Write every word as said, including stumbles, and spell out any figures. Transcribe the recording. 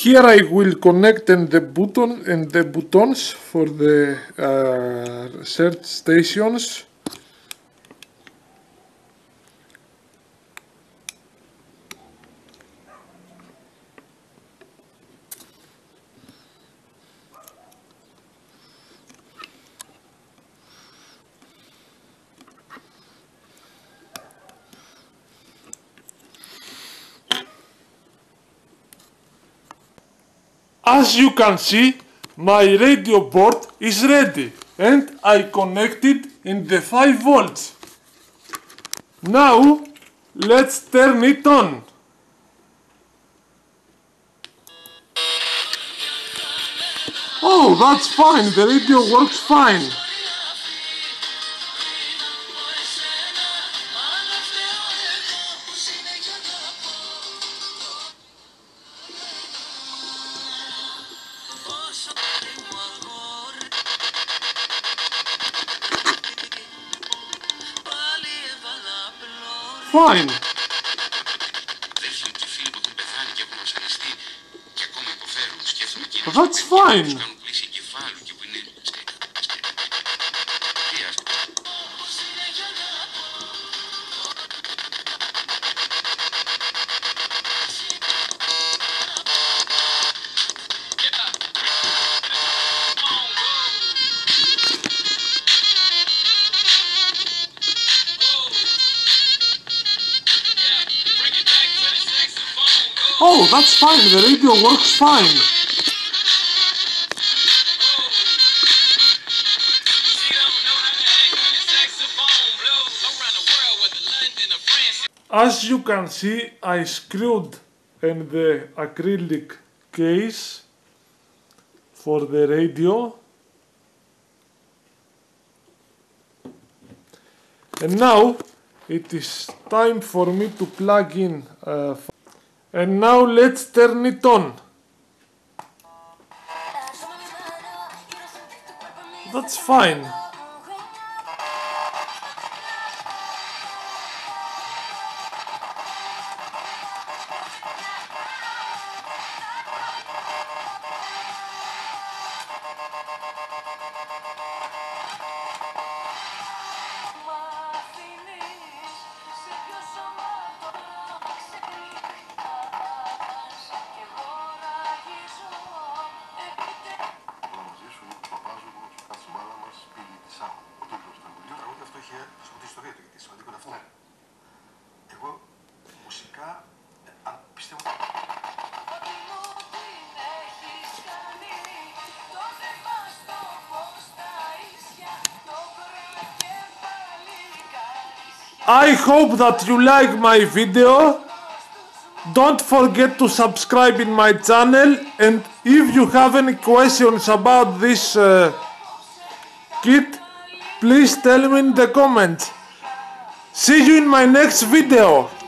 Here I will connect and the button and the buttons for the uh, search stations. As you can see, my radio board is ready and I connected in the five volts. Now let's turn it on. Oh, that's fine, the radio works fine. Fine. That's fine. Oh, that's fine, the radio works fine. As you can see, I screwed in the acrylic case for the radio. And now it is time for me to plug in uh, and now let's turn it on. That's fine. Εγώ μουσικά πιστεύω. I hope that you like my video. Don't forget to subscribe in my channel, and if you have any questions about this uh, kit, please tell me in the comments. See you in my next video.